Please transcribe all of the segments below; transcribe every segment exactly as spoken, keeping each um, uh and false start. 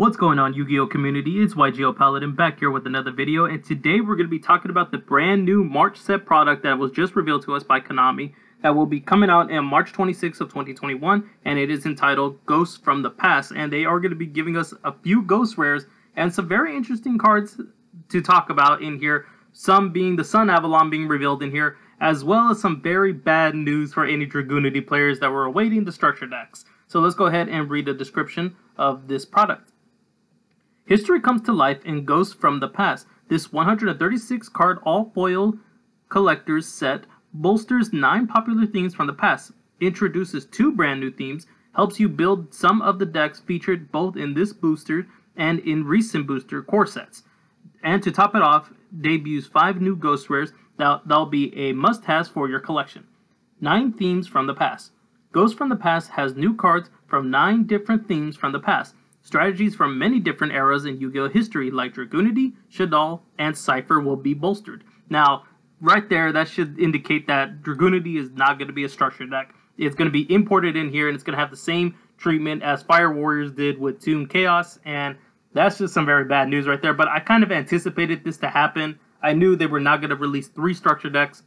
What's going on, Yu-Gi-Oh community? It's Y G O Paladin back here with another video, and today we're going to be talking about the brand new March set product that was just revealed to us by Konami that will be coming out on March twenty-sixth of twenty twenty-one, and it is entitled Ghosts from the Past, and they are going to be giving us a few ghost rares and some very interesting cards to talk about in here, some being the Sun Avalon being revealed in here, as well as some very bad news for any Dragoonity players that were awaiting the structure decks. So let's go ahead and read the description of this product. History comes to life in Ghosts from the Past. This one hundred thirty-six card all-foil collector's set bolsters nine popular themes from the past, introduces two brand new themes, helps you build some of the decks featured both in this booster and in recent booster core sets. And to top it off, debuts five new ghost rares that, that'll be a must-have for your collection. Nine themes from the past. Ghosts from the Past has new cards from nine different themes from the past. Strategies from many different eras in Yu-Gi-Oh history like Dragoonity, Shaddoll, and Cypher will be bolstered. Now, right there, that should indicate that Dragoonity is not going to be a structure deck. It's going to be imported in here, and it's going to have the same treatment as Fire Warriors did with Toon Chaos, and that's just some very bad news right there. But I kind of anticipated this to happen. I knew they were not going to release three structure decks.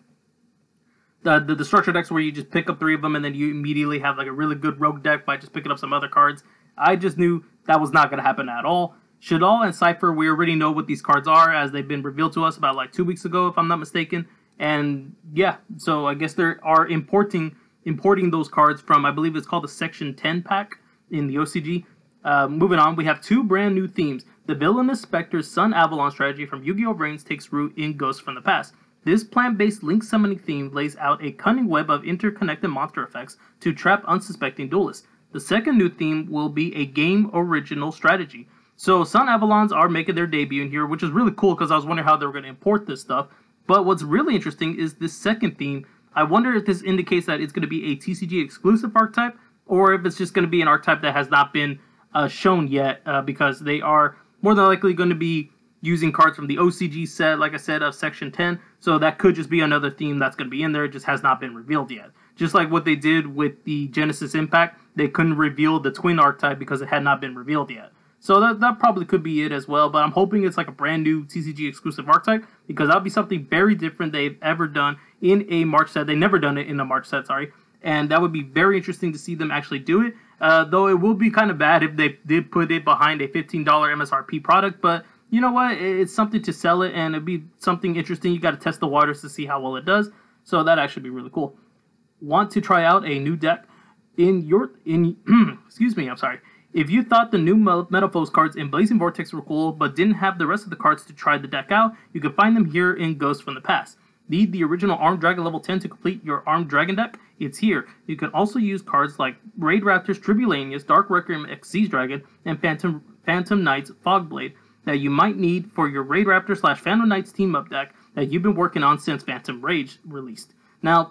The, the, the structure decks where you just pick up three of them, and then you immediately have like a really good rogue deck by just picking up some other cards. I just knew that was not going to happen at all. Shaddoll and Cypher, we already know what these cards are as they've been revealed to us about like two weeks ago, if I'm not mistaken. And yeah, so I guess they are importing importing those cards from, I believe it's called the Section ten pack in the O C G. Uh, moving on, we have two brand new themes. The Villainous Spectre's Sun Avalon strategy from Yu-Gi-Oh! Reigns takes root in Ghosts from the Past. This plant-based link summoning theme lays out a cunning web of interconnected monster effects to trap unsuspecting duelists. The second new theme will be a game original strategy. So Sun Avalons are making their debut in here, which is really cool because I was wondering how they were going to import this stuff. But what's really interesting is this second theme. I wonder if this indicates that it's going to be a T C G exclusive archetype, or if it's just going to be an archetype that has not been uh, shown yet, uh, because they are more than likely going to be using cards from the O C G set, like I said, of Section ten. So that could just be another theme that's going to be in there. It just has not been revealed yet. Just like what they did with the Genesis Impact, they couldn't reveal the twin archetype because it had not been revealed yet. So that, that probably could be it as well, but I'm hoping it's like a brand new T C G exclusive archetype, because that'll be something very different they've ever done in a March set. They've never done it in a March set, sorry. And that would be very interesting to see them actually do it. Uh, though it will be kind of bad if they did put it behind a fifteen dollar M S R P product, but you know what? It's something to sell it, and it'd be something interesting. You got to test the waters to see how well it does. So that actually be really cool. Want to try out a new deck? In your in excuse me, I'm sorry. If you thought the new Metaphos cards in Blazing Vortex were cool, but didn't have the rest of the cards to try the deck out, you can find them here in Ghosts from the Past. Need the original Armed Dragon level ten to complete your Armed Dragon deck? It's here. You can also use cards like Raid Raptors, Tribulanius, Dark Requiem, Xyz Dragon, and Phantom Phantom Knights Fogblade that you might need for your Raid Raptor slash Phantom Knights team-up deck that you've been working on since Phantom Rage released. Now,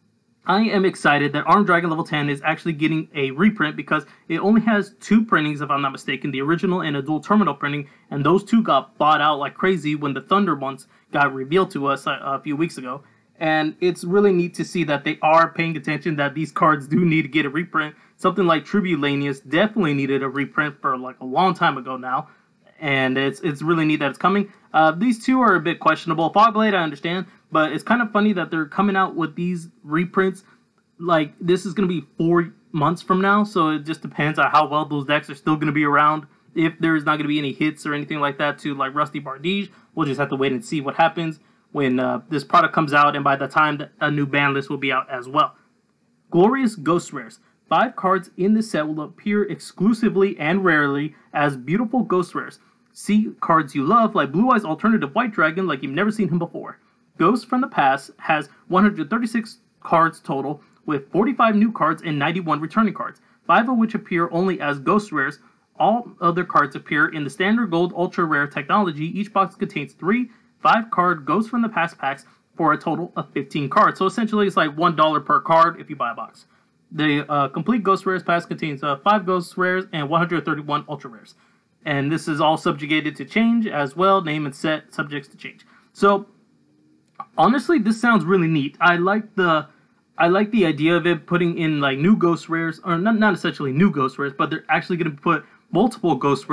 I am excited that Armed Dragon Level ten is actually getting a reprint because it only has two printings, if I'm not mistaken, the original and a dual terminal printing, and those two got bought out like crazy when the Thunder ones got revealed to us a, a few weeks ago. And it's really neat to see that they are paying attention that these cards do need to get a reprint. Something like Tribulanius definitely needed a reprint for like a long time ago now, and it's it's really neat that it's coming. Uh, these two are a bit questionable. Fogblade, I understand, but it's kind of funny that they're coming out with these reprints. Like, this is going to be four months from now, so it just depends on how well those decks are still going to be around. If there's not going to be any hits or anything like that to, like, Rusty Bardige, we'll just have to wait and see what happens when uh, this product comes out, and by the time that a new ban list will be out as well. Glorious Ghost Rares. Five cards in this set will appear exclusively and rarely as beautiful Ghost Rares. See cards you love, like Blue Eyes Alternative White Dragon, like you've never seen him before. Ghosts from the Past has one hundred thirty-six cards total, with forty-five new cards and ninety-one returning cards, five of which appear only as Ghost Rares. All other cards appear in the Standard Gold Ultra Rare technology. Each box contains three five-card Ghosts from the Past packs for a total of fifteen cards. So essentially, it's like one dollar per card if you buy a box. The uh, complete Ghost Rares pack contains uh, five Ghost Rares and one hundred thirty-one Ultra Rares. And this is all subjugated to change as well. Name and set subjects to change. So honestly, this sounds really neat. I like the I like the idea of it putting in like new Ghost Rares, or not not essentially new Ghost Rares, but they're actually going to put multiple Ghost Rares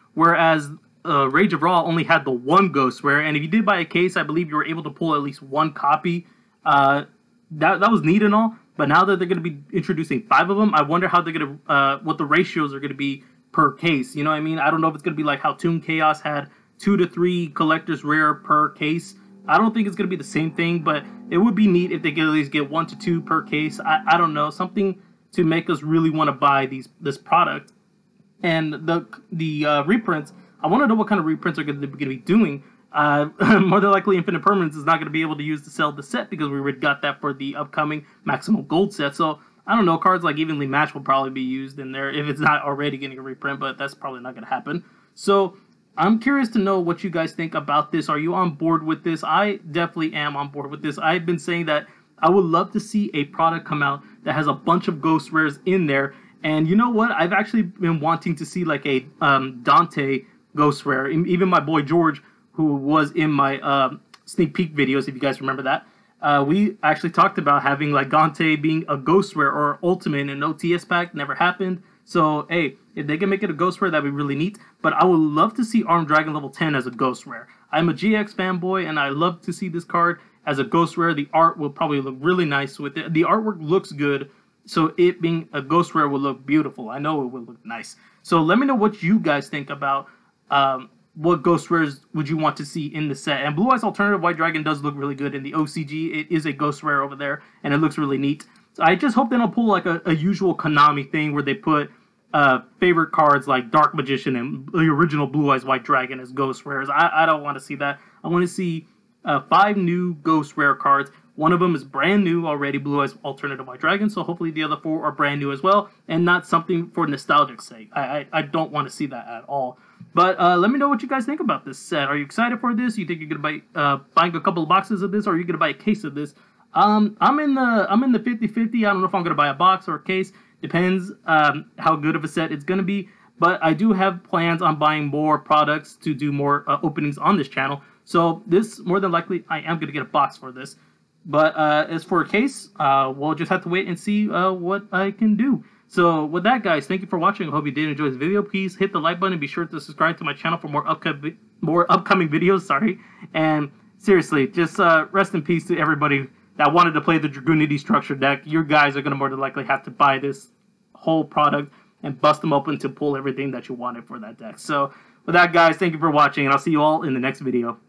whereas uh, Rage of Raw only had the one Ghost Rare, and if you did buy a case, I believe you were able to pull at least one copy. Uh, that that was neat and all, but now that they're going to be introducing five of them, I wonder how they're going to, uh, what the ratios are going to be per case. You know what I mean? I don't know if it's going to be like how Toon Chaos had two to three collector's rare per case. I don't think it's going to be the same thing, but it would be neat if they could at least get one to two per case. I, I don't know, something to make us really want to buy these this product. And the the uh, reprints, I want to know what kind of reprints are going to be doing. Uh, more than likely, Infinite Permanence is not going to be able to use to sell the set because we already got that for the upcoming Maximum Gold set. So I don't know, cards like Evenly Matched will probably be used in there if it's not already getting a reprint, but that's probably not going to happen. So I'm curious to know what you guys think about this. Are you on board with this? I definitely am on board with this. I've been saying that I would love to see a product come out that has a bunch of Ghost Rares in there. And you know what? I've actually been wanting to see like a um, Dante Ghost Rare. Even my boy George, who was in my uh, sneak peek videos, if you guys remember that, uh, we actually talked about having like Dante being a Ghost Rare or Ultimate in an O T S pack. Never happened. So, hey, if they can make it a Ghost Rare, that'd be really neat. But I would love to see Armed Dragon level ten as a Ghost Rare. I'm a G X fanboy, and I love to see this card as a Ghost Rare. The art will probably look really nice with it. The artwork looks good, so it being a Ghost Rare will look beautiful. I know it will look nice. So let me know what you guys think about um, what Ghost Rares would you want to see in the set. And Blue Eyes Alternative White Dragon does look really good in the O C G. It is a Ghost Rare over there, and it looks really neat. So I just hope they don't pull like a, a usual Konami thing where they put Uh, favorite cards like Dark Magician and the original Blue Eyes White Dragon as Ghost Rares. I, I don't want to see that. I want to see uh, five new Ghost Rare cards. One of them is brand new already, Blue Eyes Alternative White Dragon, so hopefully the other four are brand new as well, and not something for nostalgic sake. I, I, I don't want to see that at all. But uh, let me know what you guys think about this set. Are you excited for this? You think you're going to buy uh, buying a couple of boxes of this, or are you going to buy a case of this? Um, I'm in the I'm in the fifty fifty. I don't know if I'm going to buy a box or a case. Depends um, how good of a set it's going to be. But I do have plans on buying more products to do more uh, openings on this channel. So this, more than likely, I am going to get a box for this. But uh, as for a case, uh, we'll just have to wait and see uh, what I can do. So with that, guys, thank you for watching. I hope you did enjoy this video. Please hit the like button and be sure to subscribe to my channel for more upcoming more upcoming videos. Sorry. And seriously, just uh, rest in peace to everybody that wanted to play the Dragoonity structure deck. You guys are going to more than likely have to buy this whole product and bust them open to pull everything that you wanted for that deck. So with that, guys, thank you for watching, and I'll see you all in the next video.